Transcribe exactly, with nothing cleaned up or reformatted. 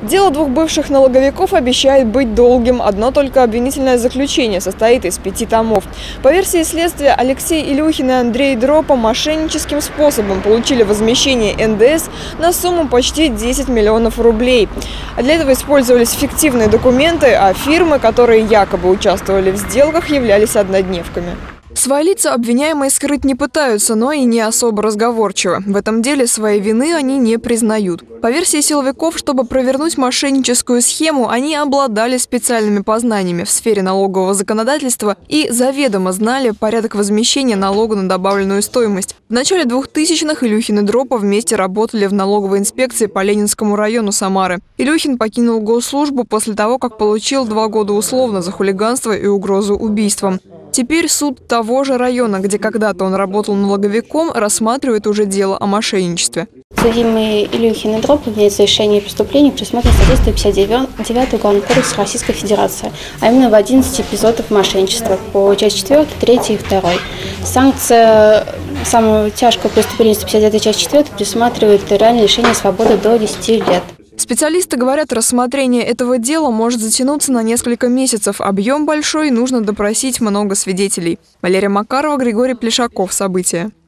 Дело двух бывших налоговиков обещает быть долгим. Одно только обвинительное заключение состоит из пяти томов. По версии следствия, Алексей Илюхин и Андрей Дропа мошенническим способом получили возмещение эн дэ эс на сумму почти десять миллионов рублей. А для этого использовались фиктивные документы, а фирмы, которые якобы участвовали в сделках, являлись однодневками. Свои лица обвиняемые скрыть не пытаются, но и не особо разговорчивы. В этом деле своей вины они не признают. По версии силовиков, чтобы провернуть мошенническую схему, они обладали специальными познаниями в сфере налогового законодательства и заведомо знали порядок возмещения налога на добавленную стоимость. В начале двухтысячных Илюхин и Дропа вместе работали в налоговой инспекции по Ленинскому району Самары. Илюхин покинул госслужбу после того, как получил два года условно за хулиганство и угрозу убийством. Теперь суд того же района, где когда-то он работал налоговиком, рассматривает уже дело о мошенничестве. Подсудимые Илюхин и Дроп имеют совершение преступлений, предусмотрено статьей пятьдесят девятый Уголовного кодекса Российской Федерации, а именно в одиннадцати эпизодах мошенничества по части четвёртой, третьей и второй. Санкция самого тяжкого преступления пятьдесят девятой части четвёртой предусматривает реальное лишение свободы до десяти лет. Специалисты говорят, рассмотрение этого дела может затянуться на несколько месяцев. Объем большой, нужно допросить много свидетелей. Валерия Макарова, Григорий Плешаков. События.